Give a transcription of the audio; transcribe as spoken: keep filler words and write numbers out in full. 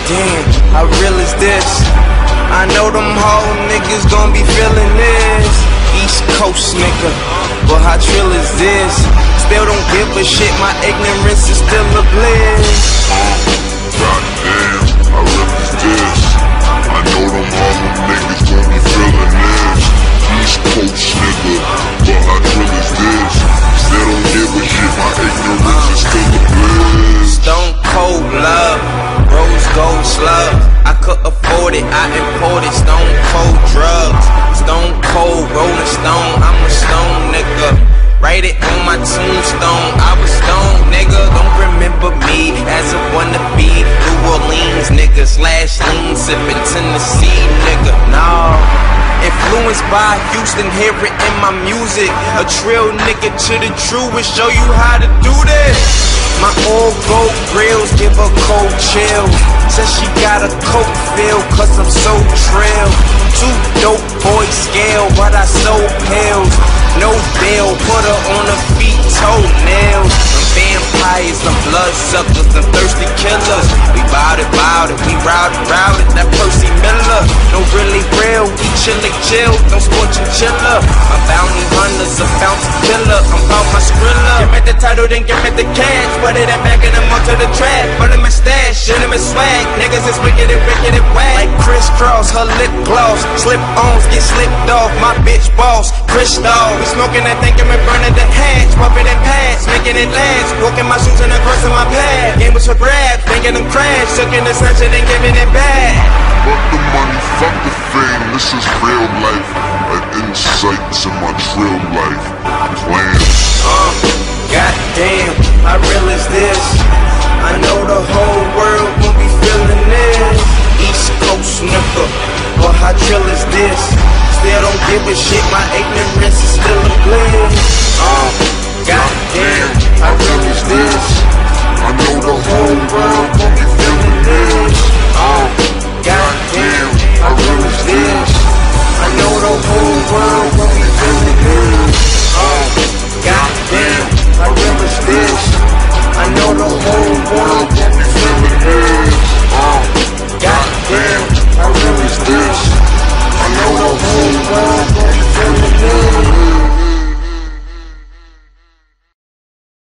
Goddamn, how real is this? I know them whole niggas gon' be feeling this. East Coast nigga, but how trill is this? Still don't give a shit, my ignorance is still a bliss. Goddamn, how real is this? I know them whole niggas gon' be feeling this. East Coast nigga, but how trill is this? Still don't give a shit, my ignorance is still a bliss. Stone cold love, rose gold slug. I could afford it, I imported stone cold drugs. Stone cold rolling stone, I'm a stone nigga. Write it on my tombstone, I was stone nigga. Don't remember me as a wannabe New Orleans nigga slash lean sippin' Tennessee nigga. Nah, influenced by Houston, hear it in my music. A trill nigga to the truest, show you how to do this. My old gold grills give her cold chills. Says she got a coke feel, cause I'm so trill. Two dope boys scale, but I sold pills. No bail, put her on her feet, toenails. I'm vampires, I'm bloodsuckers, I'm thirsty killers. We bout it, bout it, we routed, routed. That Percy Miller, no really real, we chillin' chill, no scorchin' chiller. I'm bounty hunters, a bounty killer, I'm bout my skrilla. Give me the title, then give me the cash. Put it in back and I'm onto the track. Put in my stash, shit in my swag. Niggas is wicked and wicked and whack. Like crisscross, her lip gloss. Slip-ons get slipped off, my bitch boss, Crystal. We smoking that thing and we burning the hatch. Pumping and pads, making it last. Walking my shoes and the cross in my pad. Game was for grab, thinking them crash. Sucking the sunshine and giving it back. Fuck the money, fuck the fame, this is real life. An insight to my drill life. Plans. Uh, goddamn, I really